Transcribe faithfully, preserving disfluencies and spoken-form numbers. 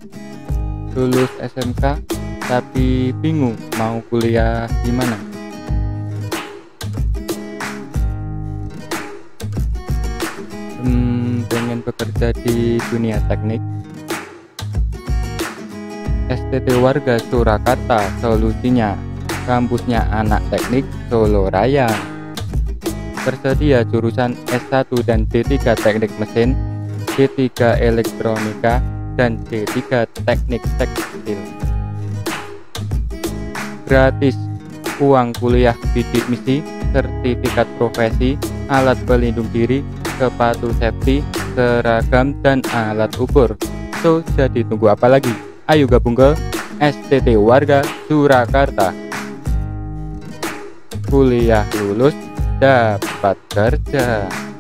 Lulus S M K tapi bingung mau kuliah di mana? Hmm, pengen bekerja di dunia teknik. S T T Warga Surakarta solusinya. Kampusnya anak teknik Solo Raya. Tersedia jurusan S satu dan D tiga Teknik Mesin, D tiga Elektronika, dan D tiga Teknik Tekstil. Gratis, uang kuliah bidik misi, sertifikat profesi, alat pelindung diri, sepatu safety, seragam, dan alat ukur. So, jadi tunggu apa lagi? Ayo gabung ke S T T Warga Surakarta. Kuliah lulus, dapat kerja.